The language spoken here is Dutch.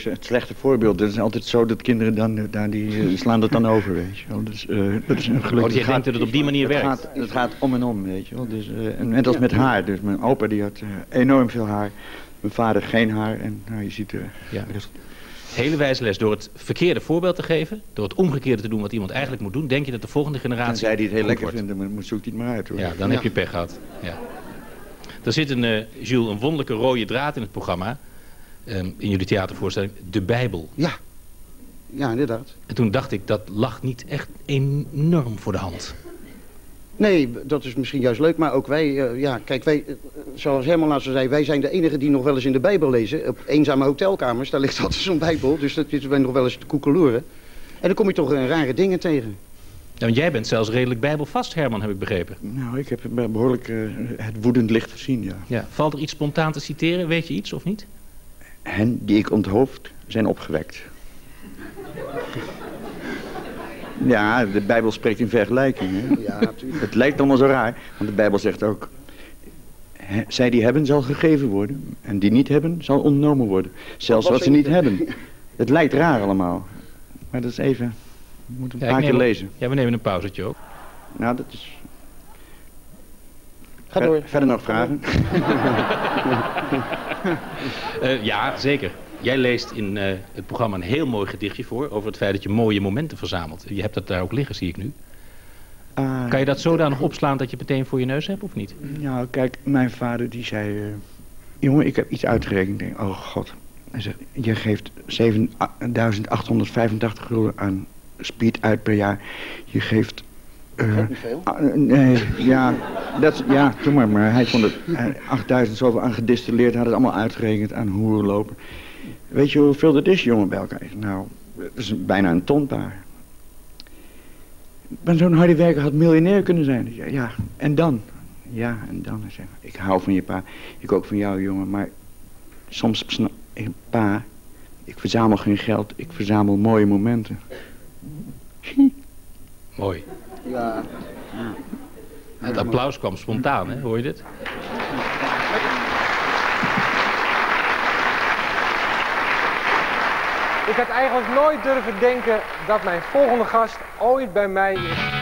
het slechte voorbeeld. Het is altijd zo dat kinderen dan, die slaan dat dan over, weet je wel. Dus, dat is een geluk. Oh, je denkt dat het op die manier werkt? Het gaat om en om, weet je wel. Dus, en net als met haar. Dus mijn opa die had enorm veel haar. Mijn vader geen haar. En nou, je ziet ja. Hele wijze les. Door het verkeerde voorbeeld te geven, door het omgekeerde te doen wat iemand eigenlijk moet doen, denk je dat de volgende generatie. En zij die het heel lekker vinden, maar zoekt hij het maar uit, hoor. Ja, dan heb je pech gehad. Ja. Er zit Jules, een wonderlijke rode draad in het programma, in jullie theatervoorstelling, de Bijbel. Ja, ja, inderdaad. En toen dacht ik, dat lag niet echt enorm voor de hand. Nee, dat is misschien juist leuk, maar ook wij, ja, kijk, wij, zoals Herman laatst zei, wij zijn de enigen die nog wel eens in de Bijbel lezen. Op eenzame hotelkamers, daar ligt altijd zo'n Bijbel, dus dat is wij nog wel eens te koekeloeren. En dan kom je toch rare dingen tegen. Ja, want jij bent zelfs redelijk bijbelvast, Herman, heb ik begrepen. Nou, ik heb behoorlijk het woedend licht gezien, ja. Ja. Valt er iets spontaan te citeren? Weet je iets of niet? Hen die ik onthoofd zijn opgewekt. Ja, de Bijbel spreekt in vergelijking. Hè? Ja, natuurlijk. Het lijkt allemaal zo raar, want de Bijbel zegt ook, zij die hebben zal gegeven worden en die niet hebben zal ontnomen worden. Zelfs wat ze niet hebben. Het lijkt raar allemaal, maar dat is even, we moeten een paar keer lezen. Ja, we nemen een pauzetje ook. Nou, dat is... Ga door. Verder nog vragen? Ja, zeker. Jij leest in het programma een heel mooi gedichtje voor over het feit dat je mooie momenten verzamelt. Je hebt dat daar ook liggen, zie ik nu. Kan je dat zodanig opslaan dat je het meteen voor je neus hebt, of niet? Nou, kijk, mijn vader die zei... jongen, ik heb iets uitgerekend. Ik denk, oh god. Hij zegt, je geeft 7.885 gulden aan speed uit per jaar. Je geeft... niet veel? Nee, ja, ja, doe maar hij vond het 8.000 zoveel aan gedistilleerd, had het allemaal uitgerekend aan hoerenlopen. Weet je hoeveel dat is, jongen, bij elkaar? Nou, dat is bijna een ton paar. Maar zo'n harde werker had miljonair kunnen zijn. Ja, en dan? Ja, en dan? Zeg, ik hou van je pa, ik ook van jou, jongen, maar soms, pa, ik verzamel geen geld, ik verzamel mooie momenten. Mooi. Ja. Het applaus kwam spontaan, hè? Hoor je dit? Ik had eigenlijk nooit durven denken dat mijn volgende gast ooit bij mij is